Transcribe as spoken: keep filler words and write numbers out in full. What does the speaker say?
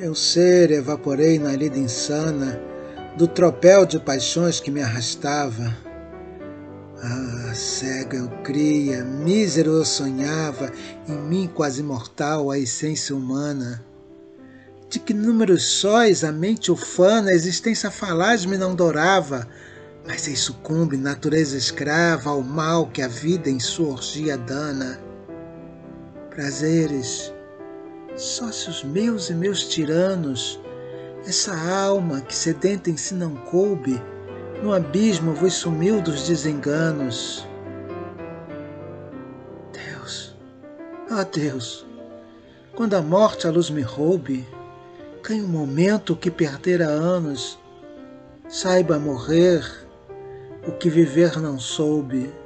Meu ser evaporei na lida insana do tropel de paixões que me arrastava. Ah, cego eu cria, mísero eu sonhava, em mim quase mortal a essência humana. De que números sóis a mente ufana, a existência falaz me não dourava, mas ei sucumbe, natureza escrava, ao mal que a vida em sua orgia dana. Prazeres, sócios meus e meus tiranos, essa alma que sedenta em si não coube, no abismo vos sumiu dos desenganos. Deus, ah Deus, quando a morte a luz me roube, ganhe um momento o que perdera anos, saiba morrer o que viver não soube.